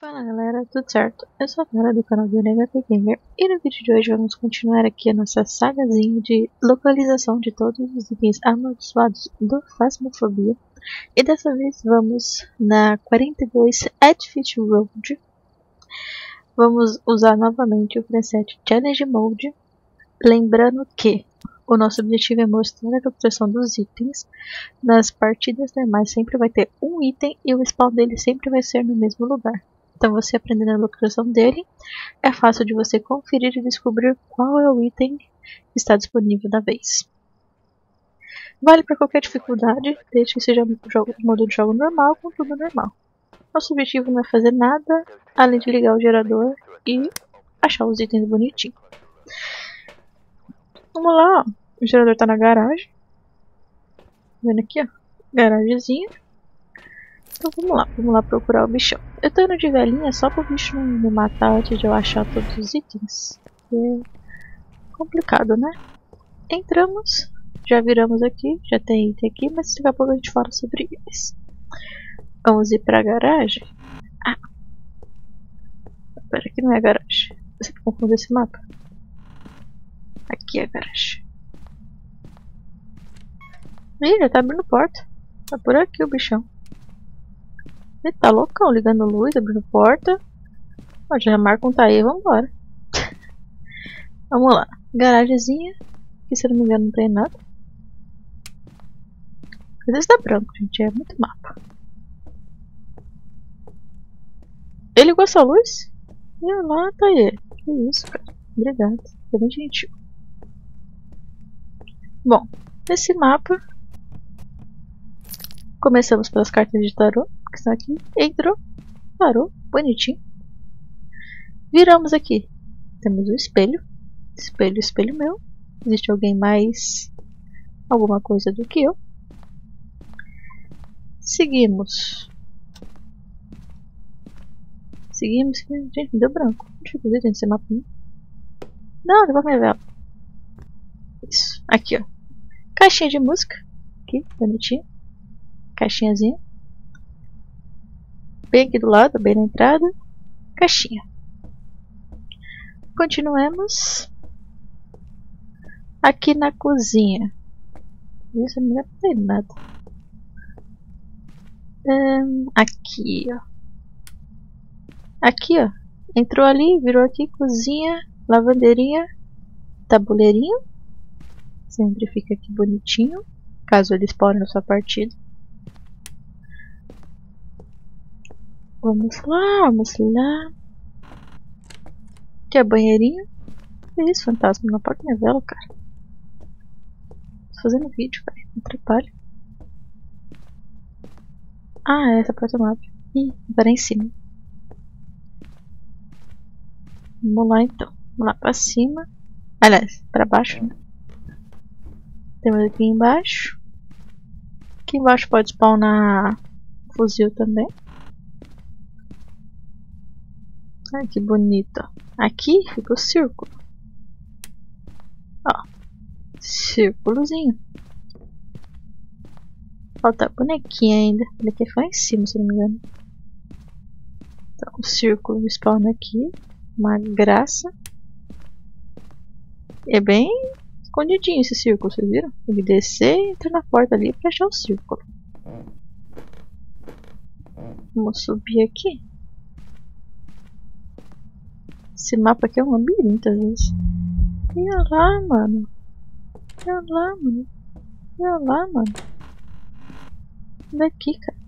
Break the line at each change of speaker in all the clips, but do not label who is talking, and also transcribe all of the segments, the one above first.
Fala galera, tudo certo? Eu sou a Clara do canal do NHP Gamer e no vídeo de hoje vamos continuar aqui a nossa sagazinha de localização de todos os itens amaldiçoados do Phasmophobia. E dessa vez vamos na 42 Edgefit Road. Vamos usar novamente o preset Challenge Mode, lembrando que o nosso objetivo é mostrar a captação dos itens. Nas partidas normais sempre vai ter um item e o spawn dele sempre vai ser no mesmo lugar. Então você aprendendo a localização dele, é fácil de você conferir e descobrir qual é o item que está disponível na vez. Vale para qualquer dificuldade, desde que seja modo de jogo normal, com tudo normal. Nosso objetivo não é fazer nada, além de ligar o gerador e achar os itens bonitinhos. Vamos lá, ó. O gerador está na garagem. Vendo aqui, ó, garagemzinha. Então vamos lá procurar o bichão. Eu tô indo de velhinha só pro bicho não me matar antes de eu achar todos os itens. É complicado, né? Entramos, já viramos aqui, já tem item aqui, mas daqui a pouco a gente fala sobre eles. Vamos ir pra garagem. Ah! Pera, aqui não é a garagem. Você confunde esse mapa? Aqui é a garagem. Ih, já tá abrindo porta. Tá por aqui o bichão. Ele tá loucão, ligando luz, abrindo porta. Ó, já marca um tá aí, vambora. Vamos lá. Garagemzinha. Aqui, se eu não me engano, não tem nada. Às vezes tá branco, gente. É muito mapa. Ele ligou essa luz? E lá tá ele. Que isso, cara. Obrigado. Foi bem gentil. Bom, nesse mapa começamos pelas cartas de tarô, que estão aqui. Entrou, parou, bonitinho. Viramos aqui. Temos o espelho. Espelho, espelho meu. Existe alguém mais alguma coisa do que eu. Seguimos. Seguimos. Gente, deu branco. Deixa eu ver dentro desse mapa. Não, depois minha vela. Isso. Aqui, ó. Caixinha de música. Aqui, bonitinho. Caixinhazinha. Bem aqui do lado, bem na entrada. Caixinha. Continuemos. Aqui na cozinha. Isso não tem nada. Aqui, ó. Aqui, ó. Entrou ali, virou aqui, cozinha, lavandeirinha, tabuleirinho. Sempre fica aqui bonitinho, caso ele spawne na sua partida. Vamos lá, vamos lá. Aqui é banheirinho. Que isso, fantasma? Não apaga minha vela, cara. Tô fazendo vídeo, cara. Não atrapalha. Ah, essa porta não abre. Ih, agora é em cima. Vamos lá então. Vamos lá pra cima. Aliás, pra baixo, né? Temos aqui embaixo. Aqui embaixo pode spawnar fuzil também. Ai, que bonito. Aqui fica o círculo. Ó. Círculozinho. Falta a bonequinha ainda. Ele aqui foi em cima, se não me engano. Então, o círculo spawna aqui. Uma graça. É bem escondidinho esse círculo, vocês viram? Tem que descer e entrar na porta ali pra achar o círculo. Vamos subir aqui. Esse mapa aqui é um labirinto às vezes. E olha lá, mano. E olha lá, mano. E olha lá, mano. Daqui, cara.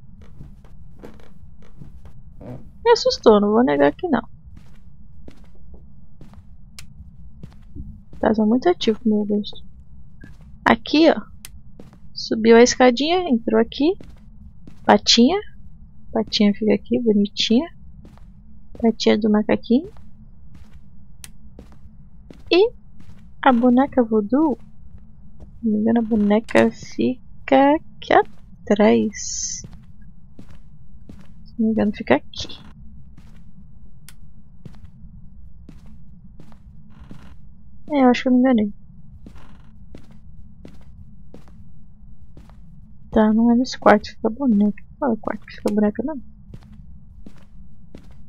Me assustou, não vou negar que não. Tá muito ativo pro meu gosto. Aqui, ó. Subiu a escadinha, entrou aqui. Patinha. Patinha fica aqui, bonitinha. Patinha do macaquinho. E a boneca voodoo. Se não me engano, a boneca fica aqui atrás. Se não me engano, fica aqui. Eu acho que eu me enganei. Tá, não é nesse quarto que fica a boneca. Qual é o quarto que fica a boneca, não?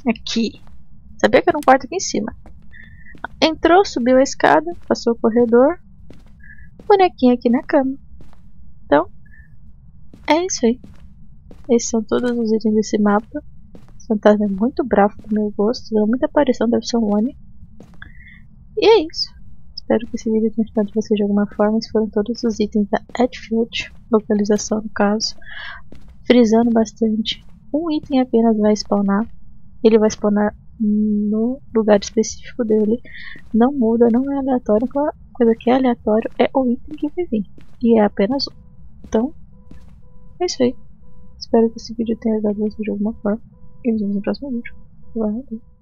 Aqui. Sabia que era um quarto aqui em cima. Entrou, subiu a escada, passou o corredor. Bonequinho aqui na cama. Então, é isso aí. Esses são todos os itens desse mapa. O fantasma é muito bravo pro meu gosto. Deu muita aparição, deve ser um Oni. E é isso. Espero que esse vídeo tenha ajudado você de alguma forma. Esses foram todos os itens da Edgefield. Localização no caso. Frisando bastante. Um item apenas vai spawnar. Ele vai spawnar no lugar específico dele. Não muda, não é aleatório. A coisa que é aleatório é o item que vai vir. E é apenas um. Então, é isso aí. Espero que esse vídeo tenha ajudado você de alguma forma. E nos vemos no próximo vídeo. Valeu.